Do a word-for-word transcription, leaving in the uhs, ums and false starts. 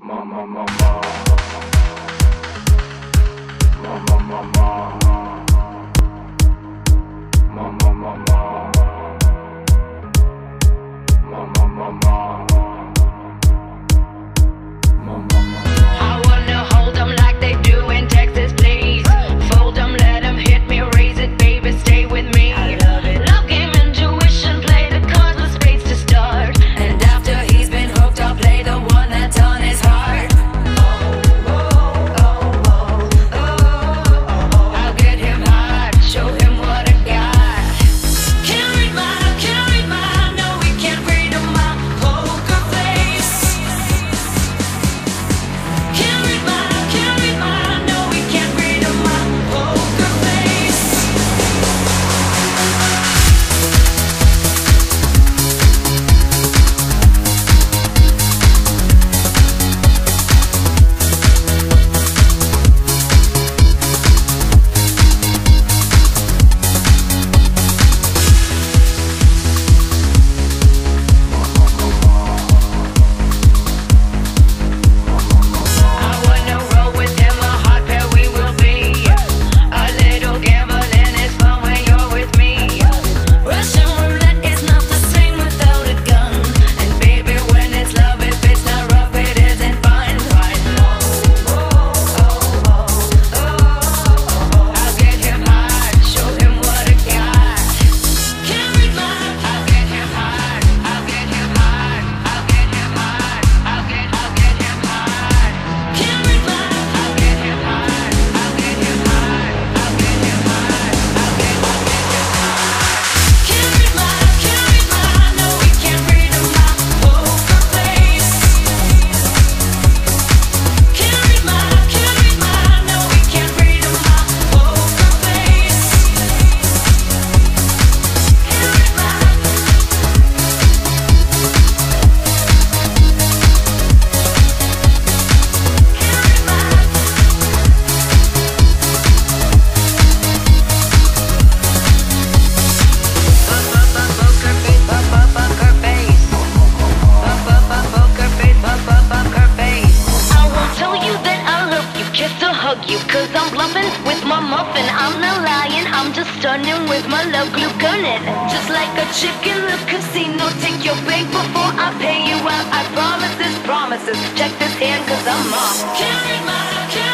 Mama, mama, mama, mama, mama, mama, mama, mama, mama. I wanna hold them like they do in Texas, please. Fold them, let them hit me, raise it, baby, stay with me. I love it. Love game, intuition, play the cards with spades to start. And after he's been hooked, I'll play the one that's on his heart. Oh, oh, oh, oh, oh, oh. I'll get him hard, show him what I got. Can't read my, can't read my, no, we can't read my poker face. Can't read my, can't read my, no, we can't read my poker face. I wanna roll with him, a hot pair we will be. A little gambling is fun when you're with me. Russian roulette is not the same without a gun. And baby, when it's love, if it's not rough, it isn't fun. Oh, oh, oh, oh, oh. I'll get him hard, show him what I got. Can't read my, I'll get him hard, I'll get him hard, I'll get him hard, I'll get, I'll get him hard. Can't read my, I'll get him hard, I'll get him hard, I'll get him hard, I'll get, I'll get him hard. Can't read my, can't read my, no, we can't read my poker face. Can't read my, can't read my, no, we can't read my poker face. Can't read my. I won't tell you that I love you, kiss or hug you, cause I'm bluffing with my muffin. I'm not lying, I'm just stunning with my love glue gunning. Just like a chick in the casino, take your bank before I pay you out. I promise this promises, check this hand cause I'm off. Can't read my, can't